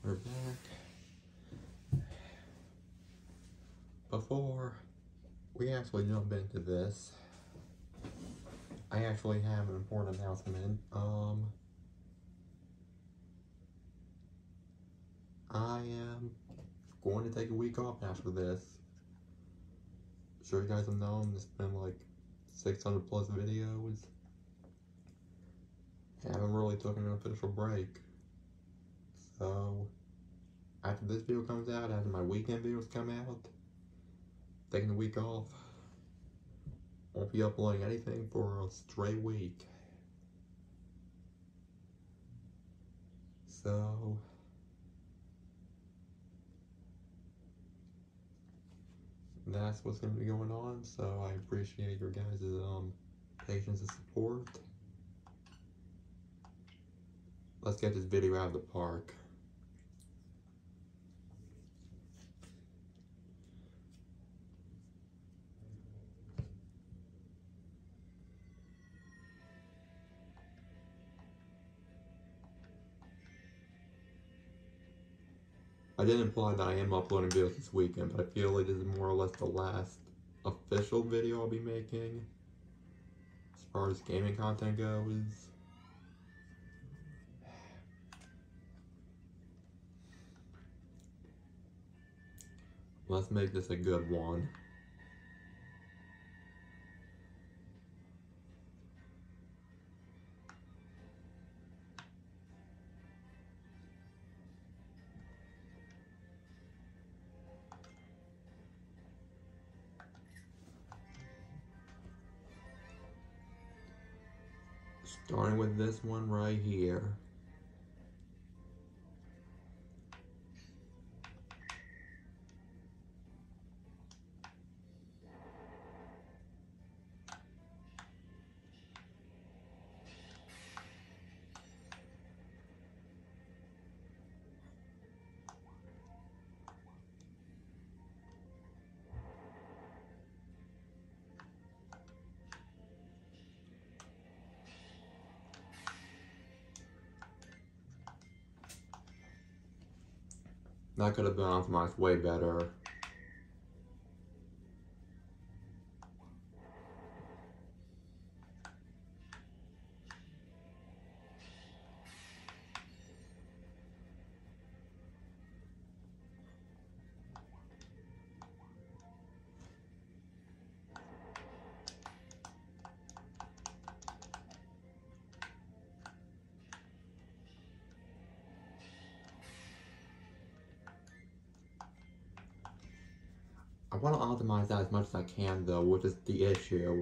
We're back. Before we actually jump into this, I actually have an important announcement. I am going to take a week off after this. Sure you guys have known, it's been like 600 plus videos. I haven't really taken an official break. So, after this video comes out, after my weekend videos come out, taking a week off, won't be uploading anything for a straight week. So, that's what's going to be going on. So I appreciate your guys' patience and support. Let's get this video out of the park. I did imply that I am uploading videos this weekend, but I feel like this is more or less the last official video I'll be making as far as gaming content goes. Let's make this a good one. Starting with this one right here. That could have been optimized way better. I want to optimize that as much as I can though, which is the issue.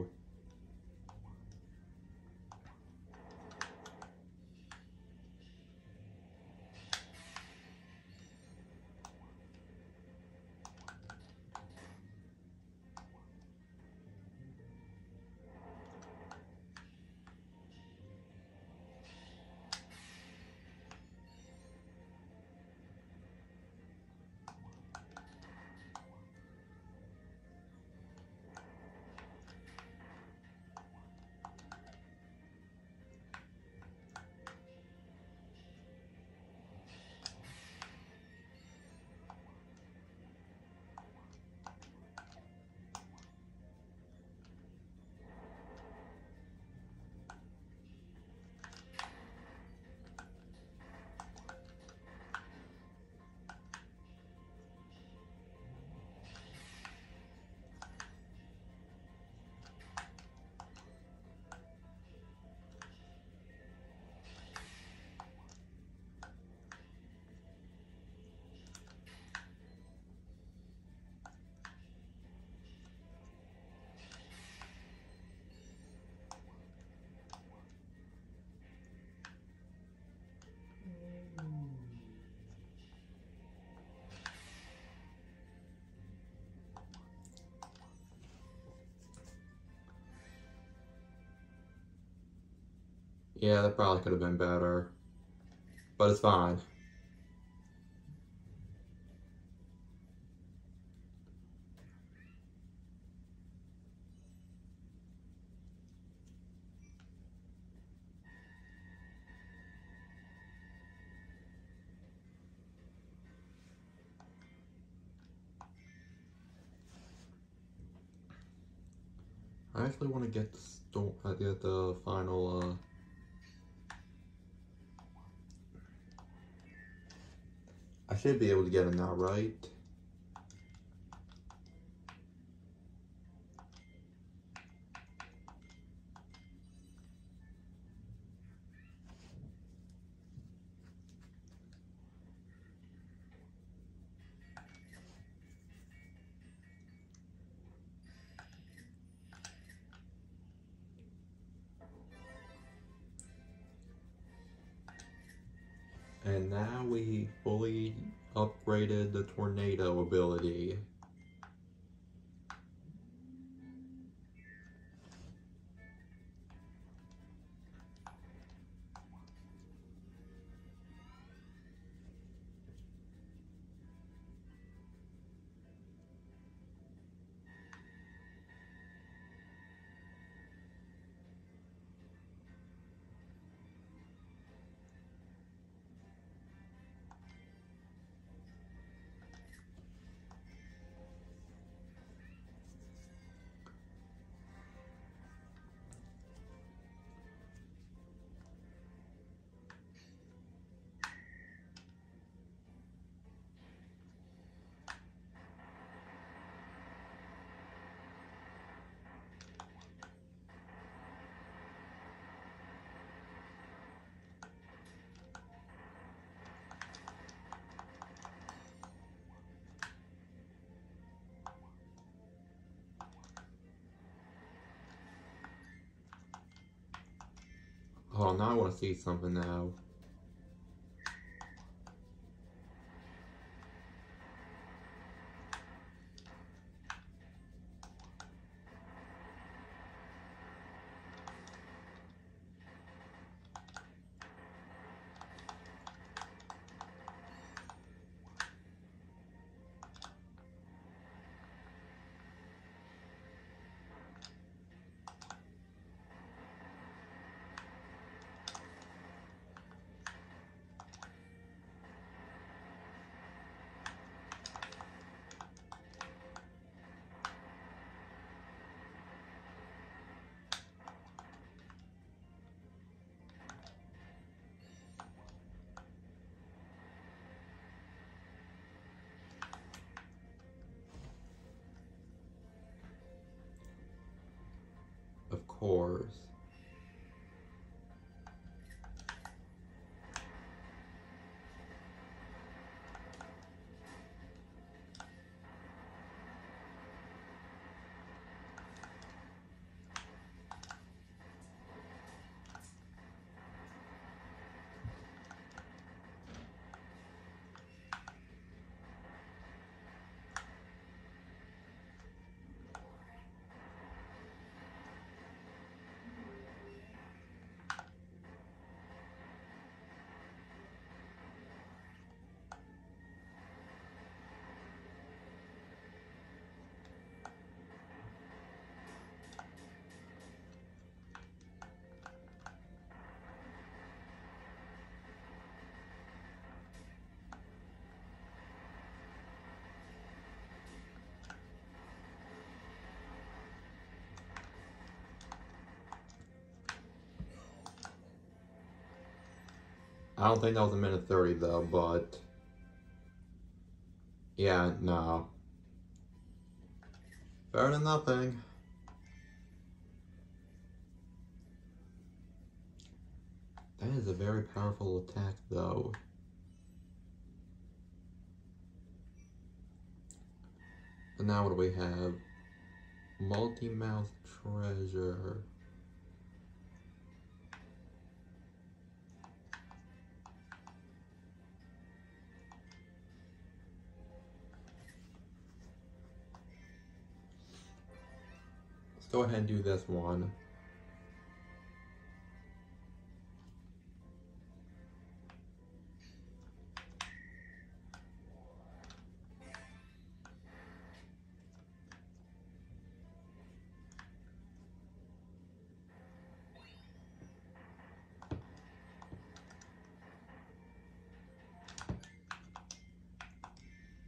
Yeah, that probably could have been better, but it's fine. actually want to get the get the final I should be able to get it now, right? And now we fully upgraded the tornado ability. Hold on, now I want to see something now. Of course. I don't think that was a minute 30 though, but yeah, no. Better than nothing. That is a very powerful attack though. And now what do we have? Multi-mouth treasure. Let's go ahead and do this one.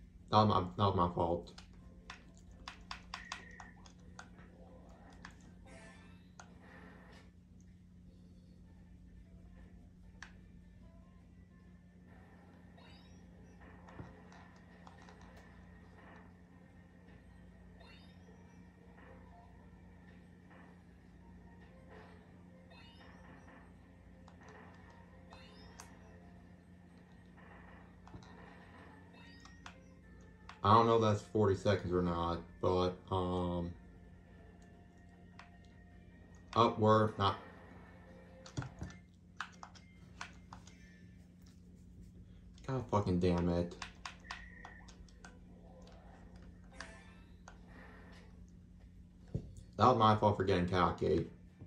Not my fault. I don't know if that's 40 seconds or not, but, upward, not. God fucking damn it. That was my fault for getting cocky.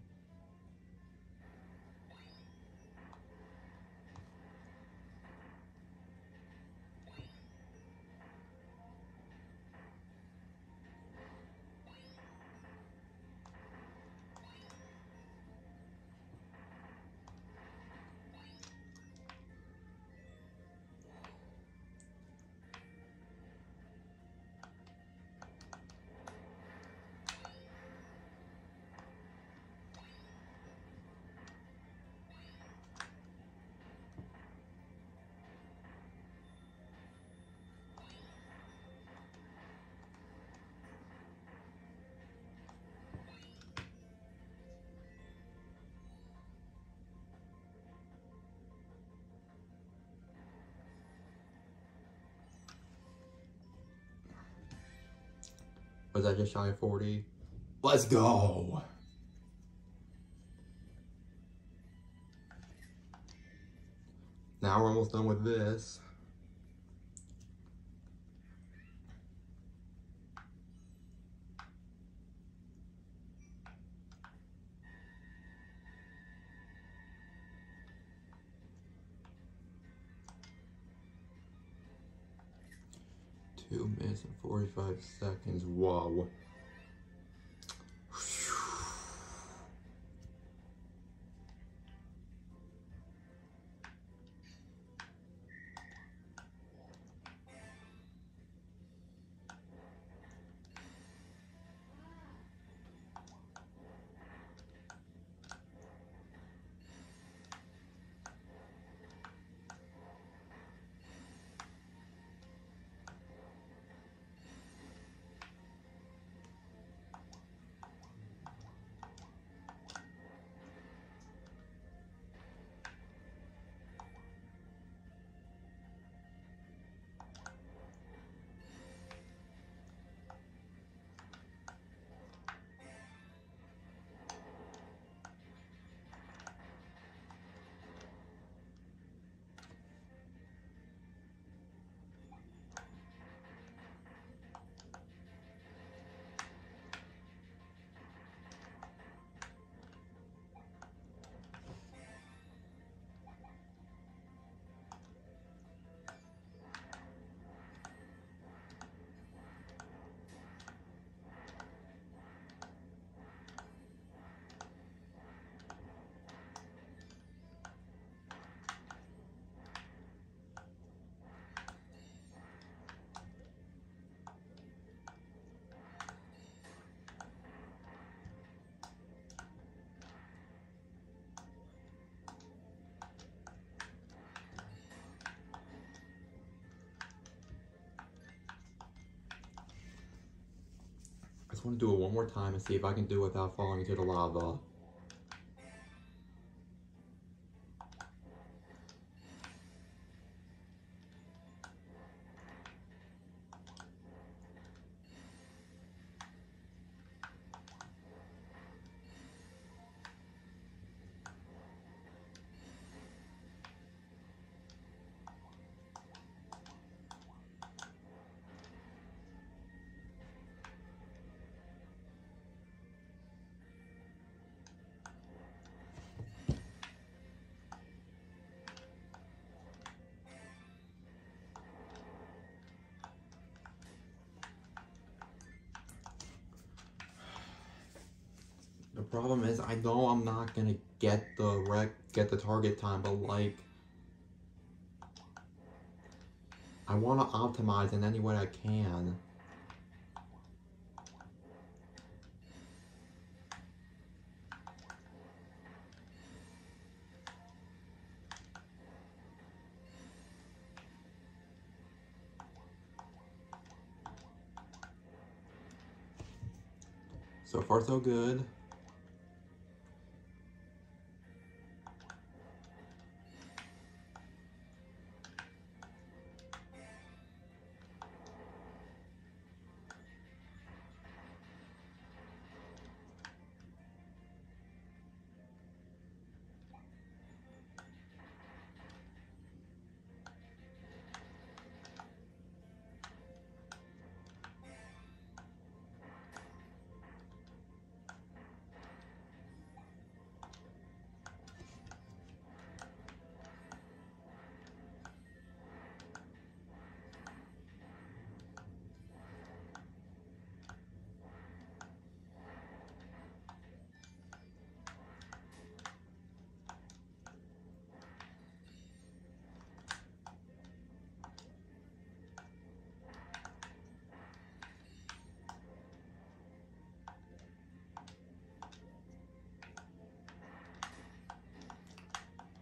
Was that just shy of 40? Let's go! Now we're almost done with this. Two minutes and 45 seconds. Whoa. I just want to do it one more time and see if I can do it without falling into the lava. The problem is, I know I'm not gonna get the target time, but like, I want to optimize in any way I can. So far, so good.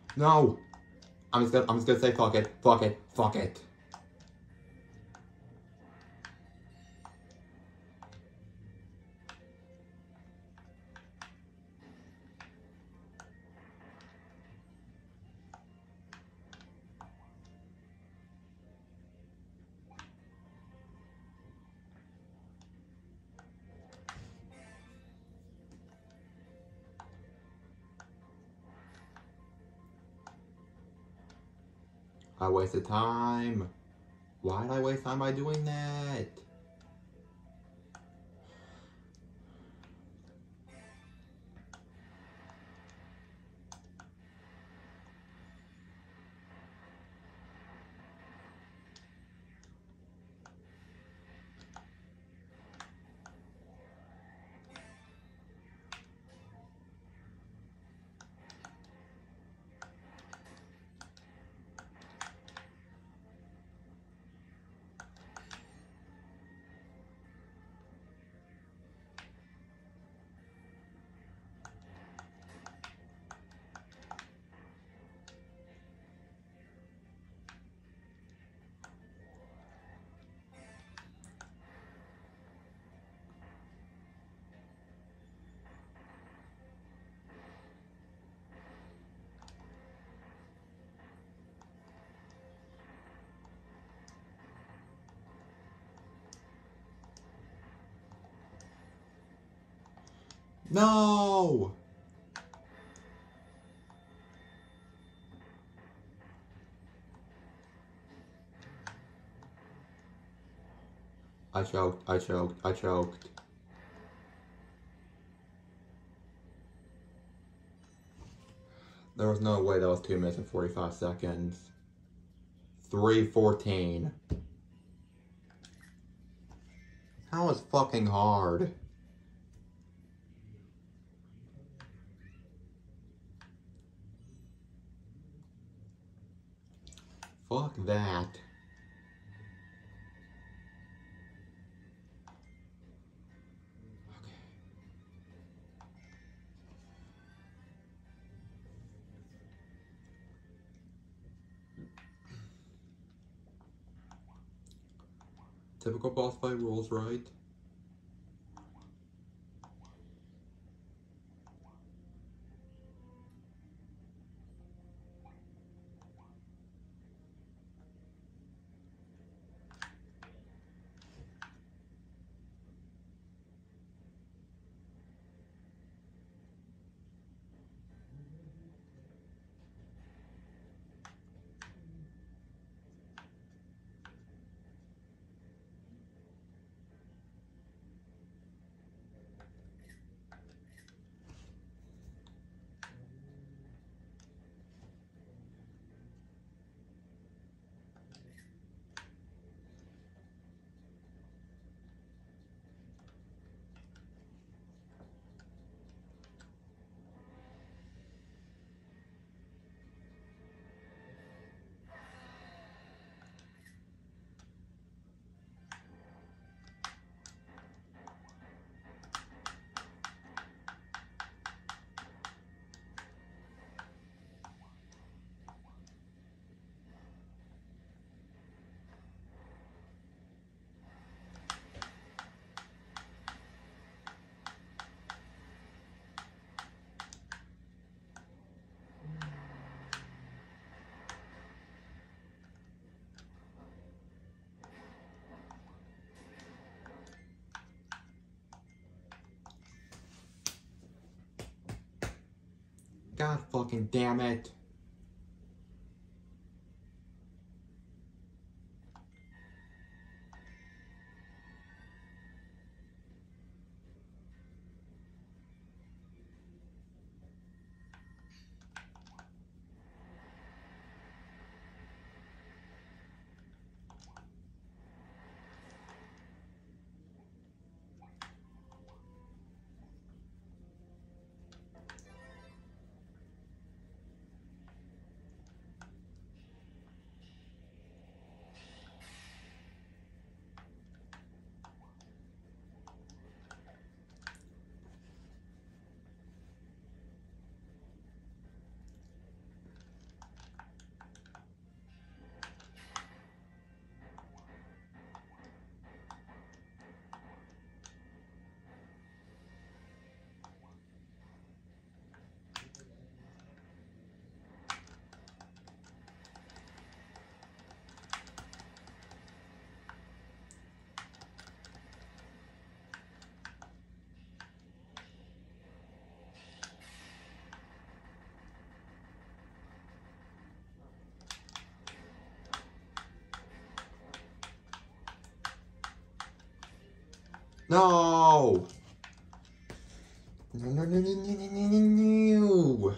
No! I'm just gonna say fuck it, fuck it, fuck it. I wasted time. Why did I waste time by doing that? No! I choked, I choked, I choked. There was no way that was 2 minutes and 45 seconds. 3:14. That was fucking hard. Fuck that. Typical boss fight rules, right? God fucking damn it. No! No, no, no, no, no, no, no, no.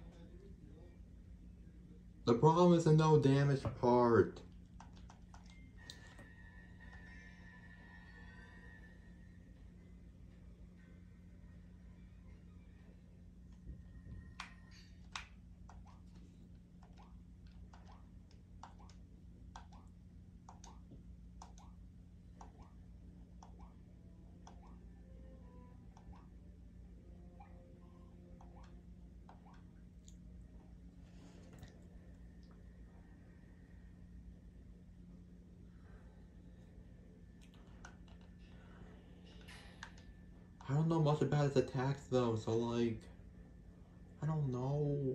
The problem is the no damage part. I don't know much about his attacks though, so like, I don't know.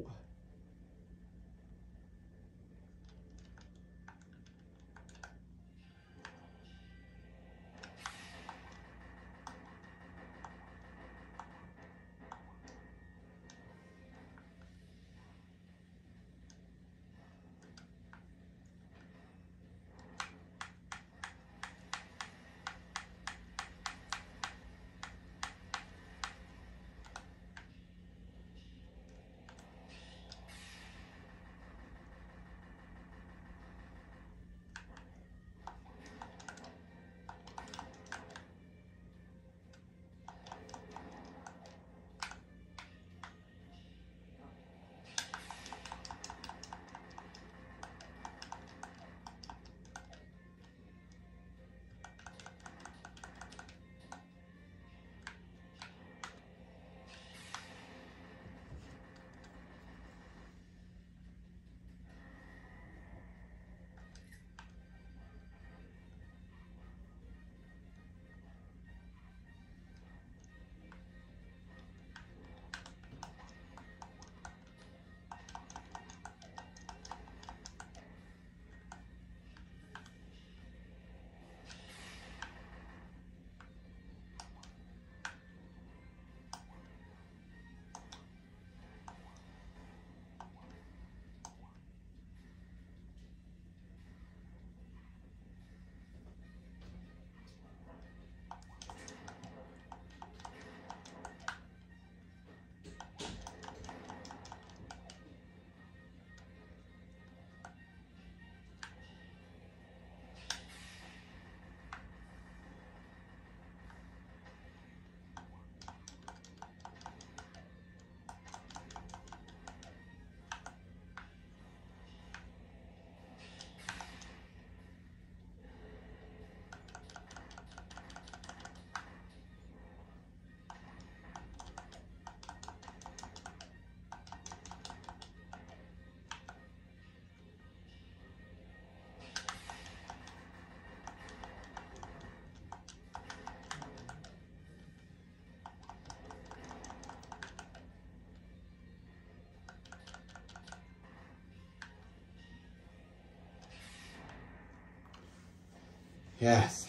Yes.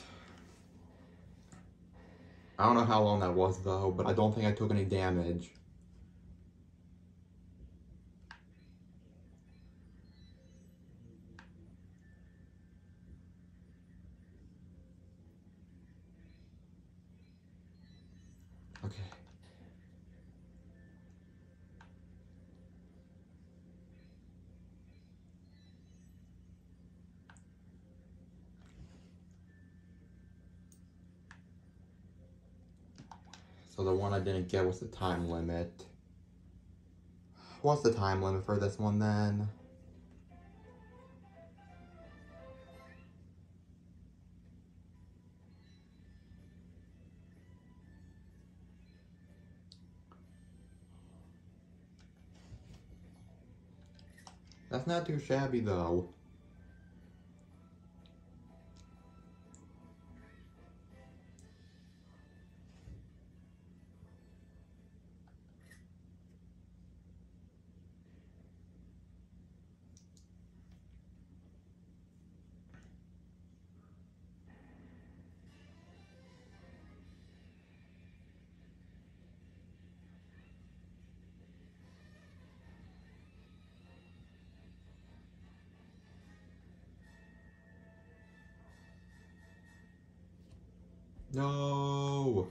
I don't know how long that was though, but I don't think I took any damage. Okay. So the one I didn't get was the time limit. What's the time limit for this one then? That's not too shabby though. No!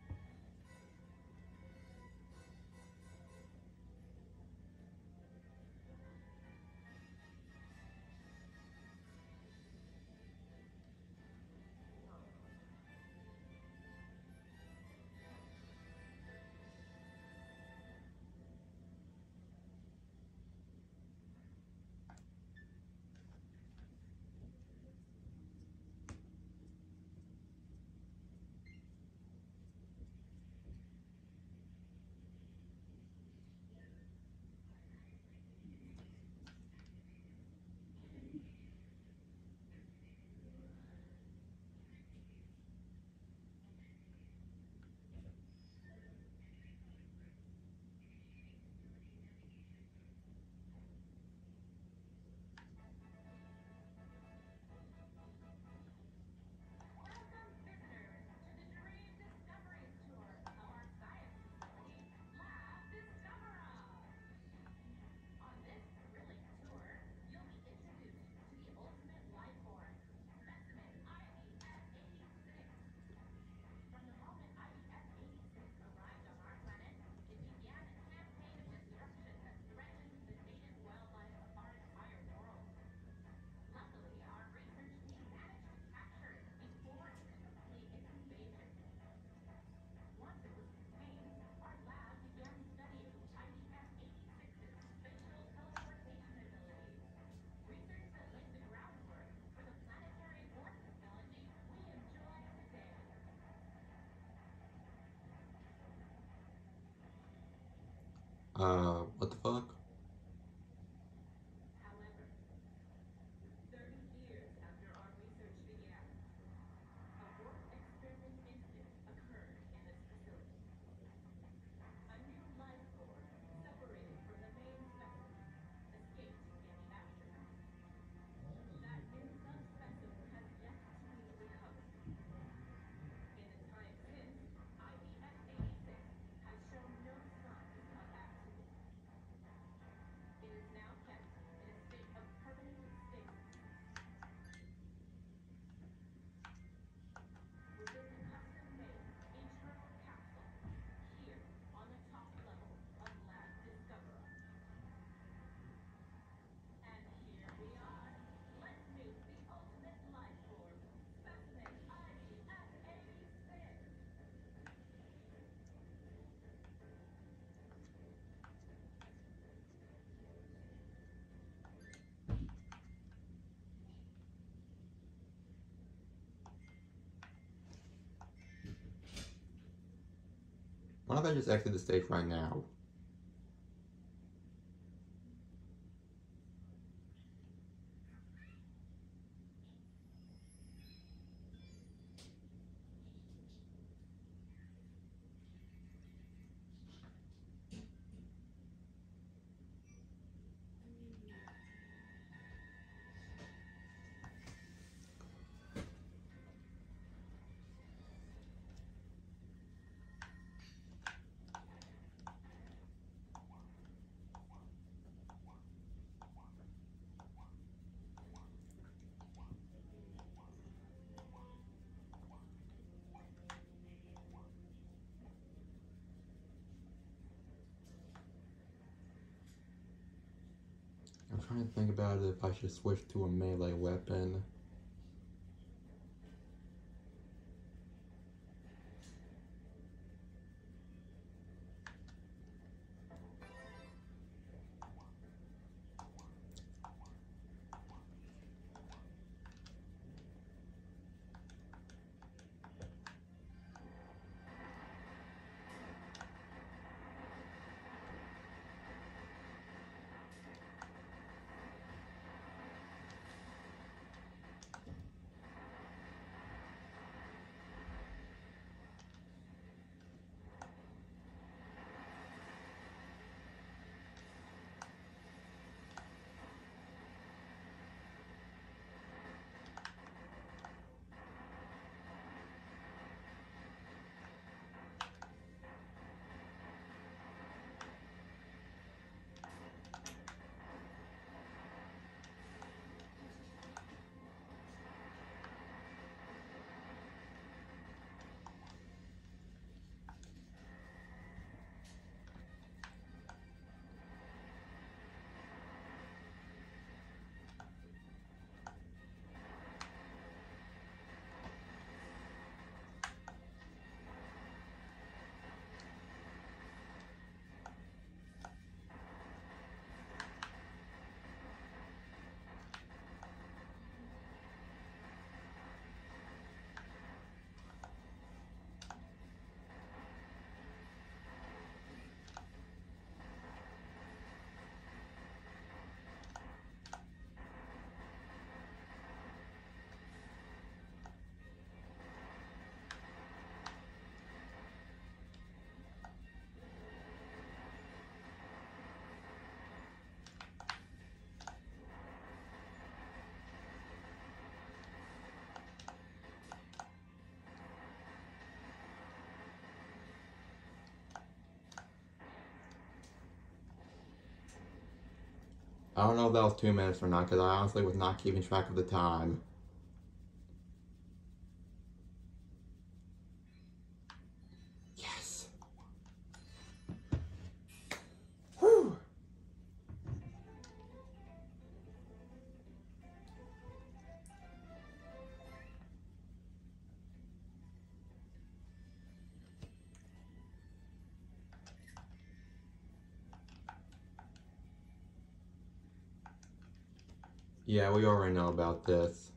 What the fuck? Why don't I just exit the stage right now? I'm trying to think about if I should switch to a melee weapon. I don't know if that was 2 minutes or not, because I honestly was not keeping track of the time. Yes! Whew! Yeah, we already know about this.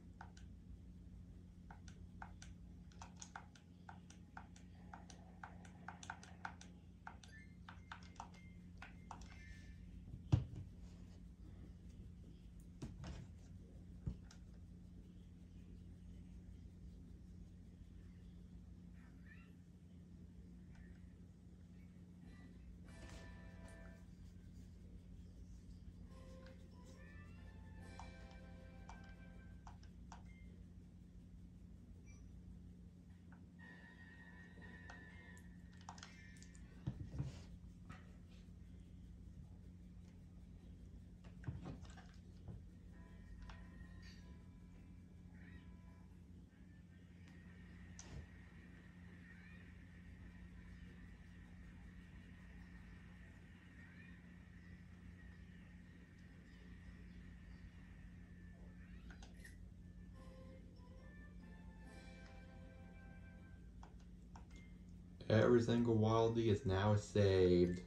Every single Wildie is now saved.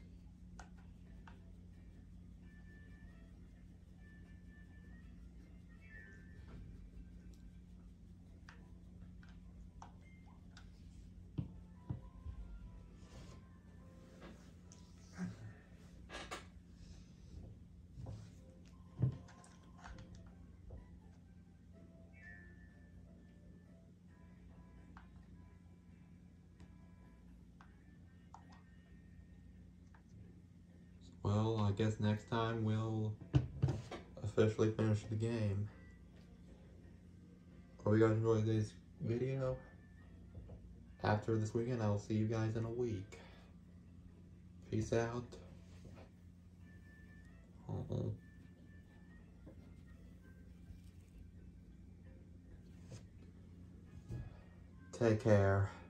Well, I guess next time we'll officially finish the game. Hope you guys enjoyed this video. After this weekend, I'll see you guys in a week. Peace out. Take care.